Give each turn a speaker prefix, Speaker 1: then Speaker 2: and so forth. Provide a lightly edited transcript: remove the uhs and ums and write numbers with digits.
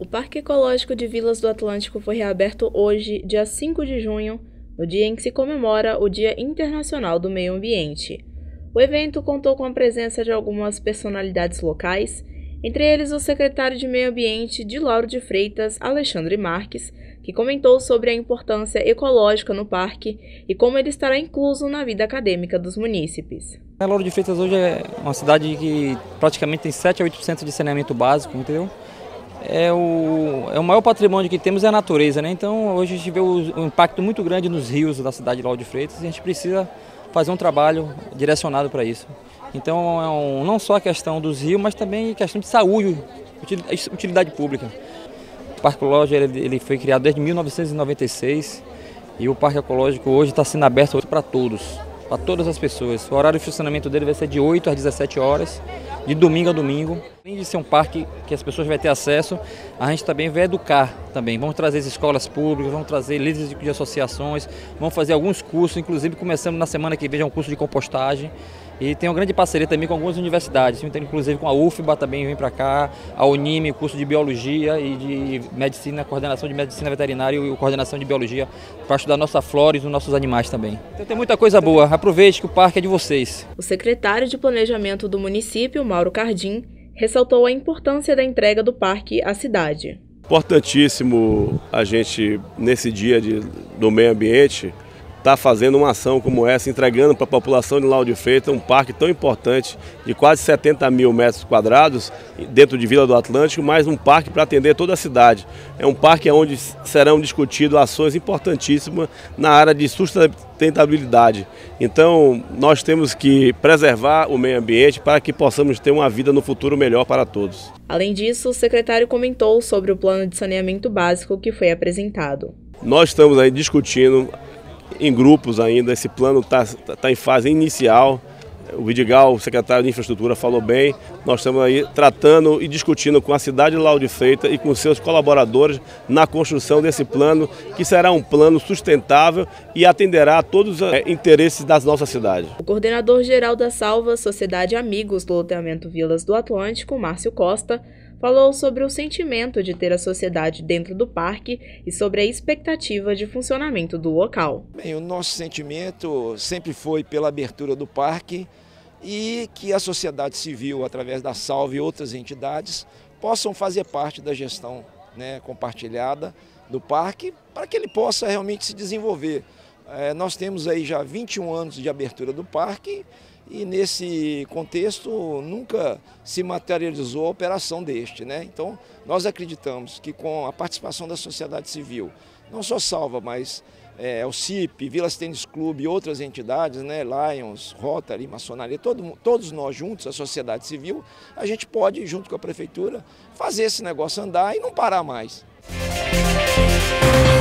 Speaker 1: O Parque Ecológico de Vilas do Atlântico foi reaberto hoje, dia 5 de junho, no dia em que se comemora o Dia Internacional do Meio Ambiente. O evento contou com a presença de algumas personalidades locais, entre eles o secretário de Meio Ambiente de Lauro de Freitas, Alexandre Marques, que comentou sobre a importância ecológica no parque e como ele estará incluso na vida acadêmica dos munícipes.
Speaker 2: Lauro de Freitas hoje é uma cidade que praticamente tem 7 a 8% de saneamento básico, entendeu? É o maior patrimônio que temos é a natureza, né? Então hoje a gente vê um impacto muito grande nos rios da cidade de Lauro de Freitas e a gente precisa fazer um trabalho direcionado para isso. Então não só a questão dos rios, mas também a questão de saúde, utilidade pública. O Parque Ecológico ele foi criado desde 1996 e o Parque Ecológico hoje está sendo aberto para todos, para todas as pessoas. O horário de funcionamento dele vai ser de 8 às 17 horas, de domingo a domingo. Além de ser um parque que as pessoas vão ter acesso, a gente também vai educar também. Vamos trazer as escolas públicas, vamos trazer líderes de associações, vamos fazer alguns cursos, inclusive começamos na semana que vem um curso de compostagem. E tem uma grande parceria também com algumas universidades, inclusive com a UFBA também vem para cá, a Unime, curso de Biologia e de Medicina, coordenação de Medicina Veterinária e coordenação de Biologia, para estudar nossa flora e os nossos animais também. Então tem muita coisa boa, aproveite que o parque é de vocês.
Speaker 1: O secretário de Planejamento do município, Mauro Cardim, ressaltou a importância da entrega do parque à cidade.
Speaker 3: Importantíssimo a gente, nesse dia do meio ambiente, está fazendo uma ação como essa, entregando para a população de Lauro de Freitas um parque tão importante de quase 70 mil metros quadrados dentro de Vila do Atlântico, mais um parque para atender toda a cidade. É um parque onde serão discutidas ações importantíssimas na área de sustentabilidade. Então nós temos que preservar o meio ambiente para que possamos ter uma vida no futuro melhor para todos.
Speaker 1: Além disso, o secretário comentou sobre o plano de saneamento básico que foi apresentado.
Speaker 3: Nós estamos aí discutindo em grupos ainda, esse plano está em fase inicial. O Vidigal, o secretário de Infraestrutura, falou bem. Nós estamos aí tratando e discutindo com a cidade de Lauro de Freitas e com seus colaboradores na construção desse plano, que será um plano sustentável e atenderá a todos os interesses da nossa cidade.
Speaker 1: O coordenador-geral da Salva, Sociedade Amigos do Loteamento Vilas do Atlântico, Márcio Costa, falou sobre o sentimento de ter a sociedade dentro do parque e sobre a expectativa de funcionamento do local.
Speaker 4: Bem, o nosso sentimento sempre foi pela abertura do parque e que a sociedade civil, através da Salva e outras entidades, possam fazer parte da gestão, né, compartilhada do parque para que ele possa realmente se desenvolver. Nós temos aí já 21 anos de abertura do parque e nesse contexto nunca se materializou a operação deste, né? Então nós acreditamos que com a participação da sociedade civil, não só Salva, mas o CIP, Vilas Tênis Clube e outras entidades, né? Lions, Rotary, Maçonaria, todos nós juntos, a sociedade civil, a gente pode, junto com a prefeitura, fazer esse negócio andar e não parar mais.